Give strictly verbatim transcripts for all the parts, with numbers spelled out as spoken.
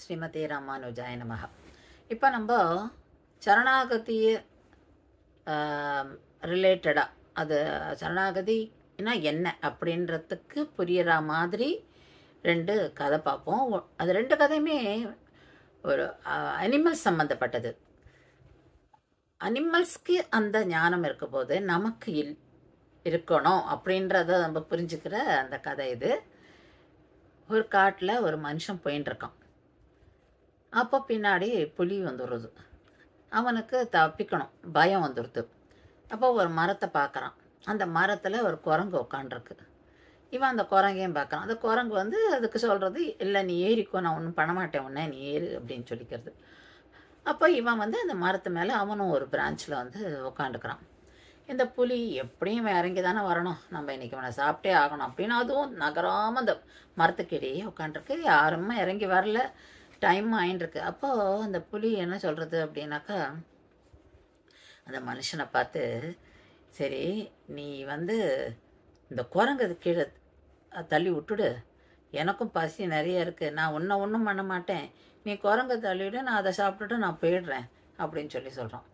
ஸ்ரீமதி ராமானுஜாய நமஹ. இப்போ நம்ம சரணாகதி ரிலேட்டடாக அது சரணாகதினா என்ன அப்படின்றதுக்கு புரியிற மாதிரி ரெண்டு கதை பார்ப்போம். அது ரெண்டு கதையுமே ஒரு அனிமல்ஸ் சம்மந்தப்பட்டது. அனிமல்ஸ்க்கு அந்த ஞானம் இருக்க போது நமக்கு இல் இருக்கணும் அப்படின்றத நம்ம புரிஞ்சுக்கிற அந்த கதை இது. ஒரு காட்டில் ஒரு மனுஷன் போயின்னு இருக்கான். அப்போ பின்னாடி புலி வந்துடுறது. அவனுக்கு தப்பிக்கணும், பயம் வந்துடுது. அப்போ ஒரு மரத்தை பார்க்குறான். அந்த மரத்தில் ஒரு குரங்கு உட்காண்டிருக்கு. இவன் அந்த குரங்கையும் பார்க்குறான். அந்த குரங்கு வந்து அதுக்கு சொல்கிறது, இல்லை நீ ஏறிக்கோ, நான் ஒன்றும் பண்ண மாட்டேன் உடனே, நீ ஏறு அப்படின்னு சொல்லிக்கிறது. அப்போ இவன் வந்து அந்த மரத்து மேலே அவனும் ஒரு பிரான்ச்சில் வந்து உட்காந்துக்கிறான். இந்த புலி எப்படியும் இறங்கி தானே வரணும், நம்ம இன்றைக்கி அவனை சாப்பிட்டே ஆகணும் அப்படின்னு அதுவும் நகராமல் அந்த மரத்துக்கிடையே உட்காண்டிருக்கு. யாருமே இறங்கி வரல, டைம் ஆயின்ட்டுருக்கு. அப்போது அந்த புலி என்ன சொல்கிறது அப்படின்னாக்கா, அந்த மனுஷனை பார்த்து, சரி நீ வந்து இந்த குரங்கு கீழே தள்ளி விட்டுடு, எனக்கும் பசி நிறைய இருக்குது, நான் ஒன்றை ஒன்றும் பண்ண மாட்டேன், நீ குரங்கை தள்ளிவிடு, நான் அதை சாப்பிட்டுட்டு நான் போயிடுறேன் அப்படின்னு சொல்லி சொல்கிறான்.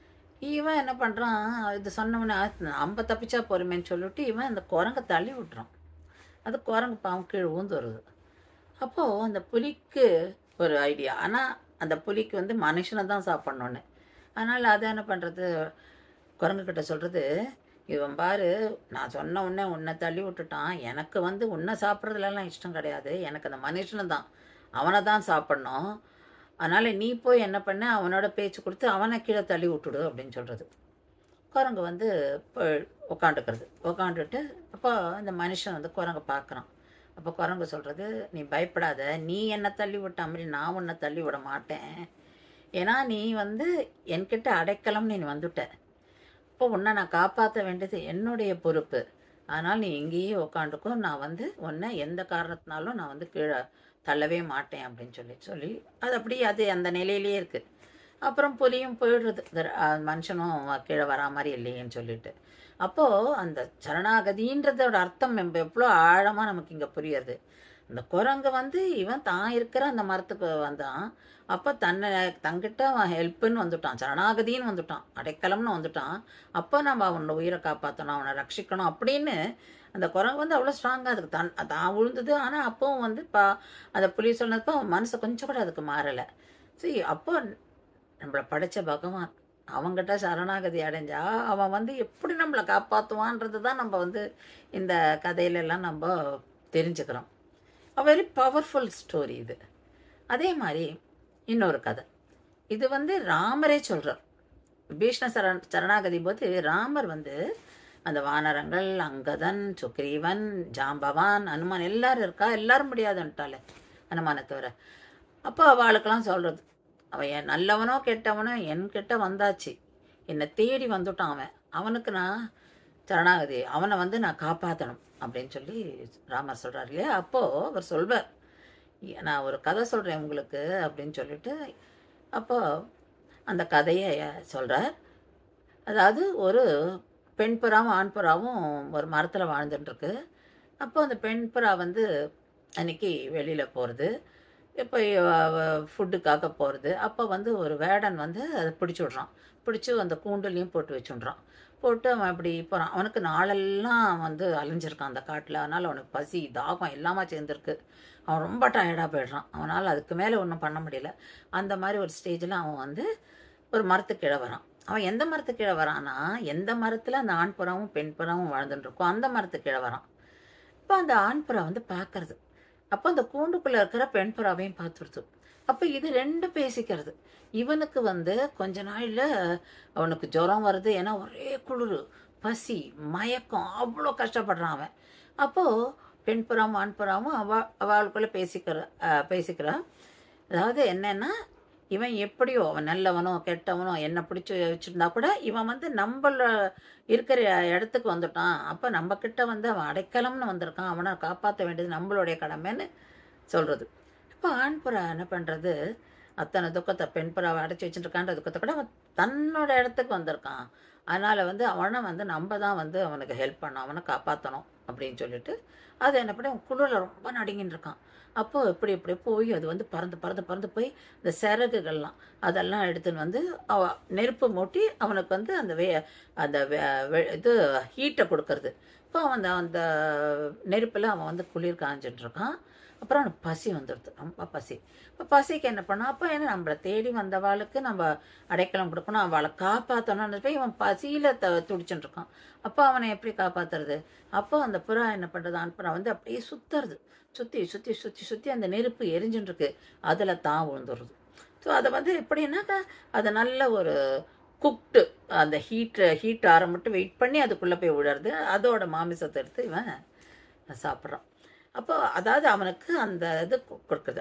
இவன் என்ன பண்ணுறான், இது சொன்னவனே நம்ம தப்பிச்சா போருமேன்னு சொல்லிவிட்டு இவன் அந்த குரங்கை தள்ளி விட்டுறான். அது குரங்கு பாவம் கீழே ஊந்து வருது. அப்போது அந்த புலிக்கு ஒரு ஐடியா, ஆனால் அந்த புலிக்கு வந்து மனுஷனை தான் சாப்பிட்ணுன்னு. அதனால் அதை என்ன பண்ணுறது, குரங்குக்கிட்ட சொல்கிறது, இவன் பாரு நான் சொன்ன உடனே உன்னை தள்ளி விட்டுட்டான், எனக்கு வந்து உன்னை சாப்பிட்றதுலலாம் இஷ்டம் கிடையாது, எனக்கு அந்த மனுஷனை தான், அவனை தான் சாப்பிட்ணும், அதனால் நீ போய் என்ன பண்ண, அவனோட பேச்சு கொடுத்து அவனை கீழே தள்ளி விட்டுடு அப்படின்னு சொல்கிறது. குரங்கு வந்து உட்காந்துக்கிறது. உட்காந்துட்டு அப்போ இந்த மனுஷன் வந்து குரங்கை பார்க்குறான். அப்போ குரங்கு சொல்கிறது, நீ பயப்படாத, நீ என்னை தள்ளி விட்ட மாதிரி நான் உன்னை தள்ளி விட மாட்டேன், ஏன்னா நீ வந்து என்கிட்ட அடைக்கலம்னு நீ வந்துட்ட, இப்போ உன்னை நான் காப்பாற்ற வேண்டியது என்னுடைய பொறுப்பு, அதனால் நீ இங்கேயே உட்காந்துக்கோ, நான் வந்து உன்னை எந்த காரணத்தினாலும் நான் வந்து கீழே தள்ளவே மாட்டேன் அப்படின்னு சொல்லி சொல்லி அது அப்படியே அது அந்த நிலையிலே இருக்குது. அப்புறம் புலியும் போயிடுறது, மனுஷனும் கீழே வரா மாதிரி இல்லையேன்னு சொல்லிட்டு. அப்போது அந்த சரணாகதின்றதோட அர்த்தம் எவ்வளோ ஆழமாக நமக்கு இங்கே புரியுது. அந்த குரங்கு வந்து இவன் தான் இருக்கிற அந்த மரத்துக்கு வந்தான், அப்போ தன்னை தங்கிட்ட அவன் ஹெல்ப்புன்னு வந்துட்டான், சரணாகதின்னு வந்துட்டான், அடைக்கலம்னு வந்துட்டான். அப்போ நம்ம அவனோட உயிரை காப்பாற்றணும், அவனை ரட்சிக்கணும் அப்படின்னு அந்த குரங்கு வந்து அவ்வளோ ஸ்ட்ராங்காக அதுக்கு தன் தான் விழுந்தது. ஆனால் அப்போவும் வந்து பா அந்த புலி சொன்னப்போ மனசு கொஞ்சம் கூட அதுக்கு மாறலை. சரி, அப்போ நம்மளை படைத்த பகவான் அவங்ககிட்ட சரணாகதி அடைஞ்சா அவன் வந்து எப்படி நம்மளை காப்பாற்றுவான்றது தான் நம்ம வந்து இந்த கதையிலெல்லாம் நம்ம தெரிஞ்சுக்கிறோம். வெரி பவர்ஃபுல் ஸ்டோரி இது. அதே மாதிரி இன்னொரு கதை, இது வந்து ராமரே சொல்கிறார். விபீஷண சரண் சரணாகதி போது ராமர் வந்து அந்த வானரங்கள், அங்கதன், சுக்ரீவன், ஜாம்பவான், அனுமான் எல்லாரும் இருக்கா, எல்லாரும் முடியாதுன்ட்டாலே அனுமானை தவிர. அப்போ அவளுக்கெல்லாம் சொல்கிறது, அவன் என் நல்லவனோ கெட்டவனோ என்கிட்ட வந்தாச்சு, என்னை தேடி வந்துட்டான் அவன், அவனுக்கு நான் சரணாகதி, அவனை வந்து நான் காப்பாற்றணும் அப்படின்னு சொல்லி ராமர் சொல்கிறார் இல்லையா. அப்போது அவர் சொல்வார், நான் ஒரு கதை சொல்கிறேன் உங்களுக்கு அப்படின்னு சொல்லிட்டு அப்போது அந்த கதையை சொல்கிறார். அதாவது ஒரு பெண் புறாவும் ஆண் புறாவும் ஒரு மரத்தில் வாழ்ந்துட்டுருக்கு. அப்போ அந்த பெண் புறா வந்து அன்றைக்கி வெளியில் போகிறது, இப்போ ஃபுட்டுக்காக போகிறது. அப்போ வந்து ஒரு வேடன் வந்து அதை பிடிச்சி விட்றான், பிடிச்சி அந்த கூண்டுலேயும் போட்டு வச்சுட்றான். போட்டு அவன் அப்படி போகிறான். அவனுக்கு நாளெல்லாம் வந்து அலைஞ்சிருக்கான் அந்த காட்டில், அதனால் அவனுக்கு பசி தாகம் எல்லாமே சேர்ந்துருக்கு. அவன் ரொம்ப டயர்டாக போயிடுறான், அவனால் அதுக்கு மேலே ஒன்றும் பண்ண முடியல. அந்த மாதிரி ஒரு ஸ்டேஜில் அவன் வந்து ஒரு மரத்துக்கு கீழே வரான். அவன் எந்த மரத்துக்கு கீழே வரான்னா, எந்த மரத்தில் அந்த ஆண் புறாவும் பெண் புறாவும் வாழ்ந்துட்டு இருக்கோம் அந்த மரத்துக்கு கீழே வரான். இப்போ அந்த ஆண் புறா வந்து பார்க்கறது, அப்போ அந்த கூண்டுக்குள்ளே இருக்கிற பெண் புறாவையும் பார்த்துருது. அப்போ இது ரெண்டு பேசிக்கிறது. இவனுக்கு வந்து கொஞ்ச நாளில் அவனுக்கு ஜுரம் வருது, ஏன்னா ஒரே குளிர், பசி, மயக்கம், அவ்வளோ கஷ்டப்படுறான் அவன். அப்போது பெண் புறாவும் ஆண் புறாவும் அவ அவளுக்குள்ளே பேசிக்கிற பேசிக்கிறான். அதாவது என்னென்னா, இவன் எப்படியோ அவன் நல்லவனோ கெட்டவனோ என்னை பிடிச்சி வச்சுருந்தா கூட இவன் வந்து நம்மள இருக்கிற இடத்துக்கு வந்துட்டான், அப்போ நம்மக்கிட்ட வந்து அவன் அடைக்கலம்னு வந்திருக்கான், அவனை காப்பாற்ற வேண்டியது நம்மளுடைய கடமைன்னு சொல்கிறது. இப்போ ஆண் புறா என்ன பண்ணுறது, அத்தனை துக்கத்தை பெண் புறாவை அடைச்சி வச்சுட்டுருக்கான்ற துக்கத்தை கூட அவன் தன்னோட இடத்துக்கு வந்திருக்கான், அதனால் வந்து அவனை வந்து நம்ம தான் வந்து அவனுக்கு ஹெல்ப் பண்ணணும், அவனை காப்பாற்றணும் அப்படின்னு சொல்லிட்டு அது என்ன பண்ணி குளிரில் ரொம்ப நடுங்கின்னு இருக்கான். அப்போ இப்படி இப்படி போய் அது வந்து பறந்து பறந்து பறந்து போய் இந்த சிறகுகள்லாம் அதெல்லாம் எடுத்துன்னு வந்து அவ நெருப்பு மூட்டி அவனுக்கு வந்து அந்த வே அந்த இது ஹீட்டை கொடுக்கறது. இப்போ அவன் அந்த நெருப்பில் அவன் வந்து குளிர் காஞ்சிட்டு இருக்கான். அப்புறம் அவனுக்கு பசி வந்துடுது, ரொம்ப பசி. இப்போ பசிக்கு என்ன பண்ணான், அப்போ ஏன்னா நம்மளை தேடி வந்தவாளுக்கு நம்ம அடைக்கலம் கொடுக்கணும், அவளை காப்பாற்றணும்னு போய் இவன் பசியில் த துடிச்சுட்டு இருக்கான். அப்போ அவனை எப்படி காப்பாற்றுறது? அப்போ அந்த புறா என்ன பண்ணுறது, அனுப்புறா வந்து அப்படியே சுற்றுறது, சுற்றி சுற்றி சுற்றி சுற்றி அந்த நெருப்பு எரிஞ்சுட்டு இருக்கு, அதில் தான் விழுந்துடுறது. ஸோ அதை வந்து எப்படின்னாக்கா அதை நல்ல ஒரு குக்டு அந்த ஹீட்டு ஹீட் ஆற மட்டும் வெயிட் பண்ணி அதுக்குள்ளே போய் விழுறது, அதோட மாமிசத்தை எடுத்து இவன் சாப்பிட்றான். அப்போ அதாவது அவனுக்கு அந்த இது கொடுக்குது,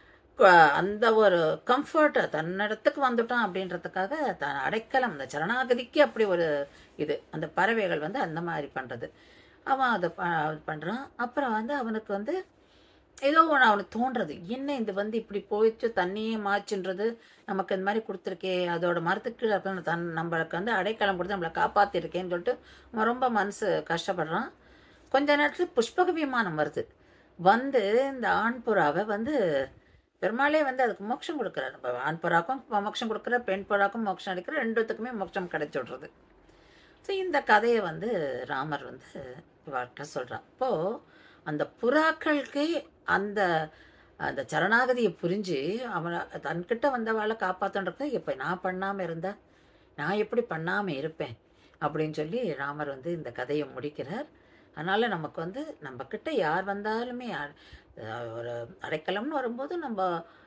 அந்த ஒரு கம்ஃபர்ட்டை தன்னிடத்துக்கு வந்துட்டான் அப்படின்றதுக்காக தன் அடைக்கலம், அந்த சரணாகதிக்கு அப்படி ஒரு இது அந்த பறவைகள் வந்து அந்த மாதிரி பண்ணுறது. அவன் அதை ப பண்ணுறான். அப்புறம் வந்து அவனுக்கு வந்து ஏதோ ஒன்று அவனுக்கு தோன்றது, என்ன இது வந்து இப்படி போயிடுச்சு தண்ணியே மாச்சுன்றது, நமக்கு இந்த மாதிரி கொடுத்துருக்கே, அதோட மரத்துக்கு தன் நம்மளுக்கு வந்து அடைக்கலம் கொடுத்து நம்மளை காப்பாற்றிருக்கேன்னு சொல்லிட்டு அவன் ரொம்ப மனசு கஷ்டப்படுறான். கொஞ்ச நேரத்தில் புஷ்பக விமானம் வருது, வந்து இந்த ஆண் புறாவை வந்து பெருமாளே வந்து அதுக்கு மோட்சம் கொடுக்குறாரு. நம்ம ஆண் புறாக்கும் மோட்சம் கொடுக்குற, பெண் புறாக்கும் மோட்சம் அடிக்கிற, ரெண்டுத்துக்குமே மோட்சம் கிடைச்சி விட்றது. ஸோ இந்த கதையை வந்து ராமர் வந்து இவாட்ட சொல்கிறான். இப்போது அந்த புறாக்களுக்கே அந்த அந்த சரணாகதியை புரிஞ்சு அவனை தன்கிட்ட வந்தவாளை காப்பாற்றன்றத இப்போ நான் பண்ணாமல் இருந்தேன், நான் எப்படி பண்ணாமல் இருப்பேன் அப்படின்னு சொல்லி ராமர் வந்து இந்த கதையை முடிக்கிறார். அதனால் நமக்கு வந்து நம்மக்கிட்ட யார் வந்தாலுமே யார் ஒரு அடைக்கலம்னு வரும்போது நம்ம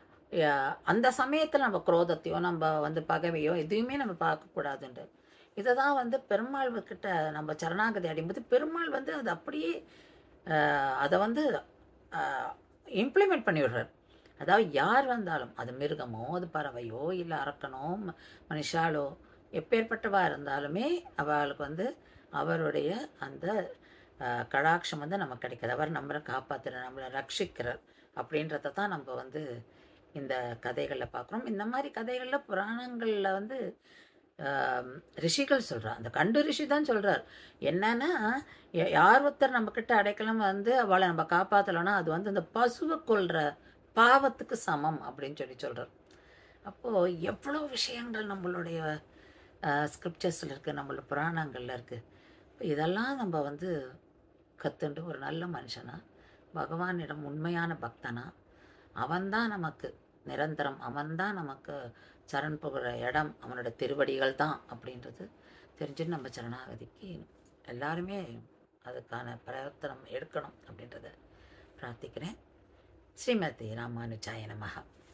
அந்த சமயத்தில் நம்ம குரோதத்தையோ நம்ம வந்து பகைவையோ எதுவுமே நம்ம பார்க்கக்கூடாதுன்ற இதை தான் வந்து பெருமாள் கிட்ட நம்ம சரணாகதி அடையும்போது பெருமாள் வந்து அது அப்படியே அதை வந்து இம்ப்ளிமெண்ட் பண்ணி விடுறார். அதாவது யார் வந்தாலும் அது மிருகமோ அது பறவையோ இல்லை அரக்கனோ மனுஷாலோ எப்பேற்பட்டவா இருந்தாலுமே அவளுக்கு வந்து அவருடைய அந்த கடாட்சம் வந்து நமக்கு கிடைக்காது. அவர் நம்மளை காப்பாற்றுறார், நம்மளை ரட்சிக்கிறார் அப்படின்றத தான் நம்ம வந்து இந்த கதைகளில் பார்க்குறோம். இந்த மாதிரி கதைகளில் புராணங்களில் வந்து ரிஷிகள் சொல்கிறார், அந்த கண்டு ரிஷி தான் சொல்கிறார் என்னன்னா, யார் ஒருத்தர் நம்மக்கிட்ட அடைக்கலம் வந்து அவளை நம்ம காப்பாற்றலைன்னா அது வந்து இந்த பசுவை கொள்கிற பாவத்துக்கு சமம் அப்படின்னு சொல்லி சொல்கிறார். அப்போது எவ்வளோ விஷயங்கள் நம்மளுடைய ஸ்கிரிப்சர்ஸில் இருக்குது, நம்மளோட புராணங்களில் இருக்குது. இதெல்லாம் நம்ம வந்து கற்றுண்டு ஒரு நல்ல மனுஷனா, பகவானிடம் உண்மையான பக்தனா, அவன்தான் நமக்கு நிரந்தரம், அவன்தான் நமக்கு சரண் போகிற இடம் அவனோட திருவடிகள் தான் அப்படின்றது தெரிஞ்சுட்டு நம்ம சரணாகதிக்கு எல்லாருமே அதுக்கான பிரயத்தனம் எடுக்கணும் அப்படின்றத பிரார்த்திக்கிறேன். ஸ்ரீமதி ராமானுஜாய நமஹ.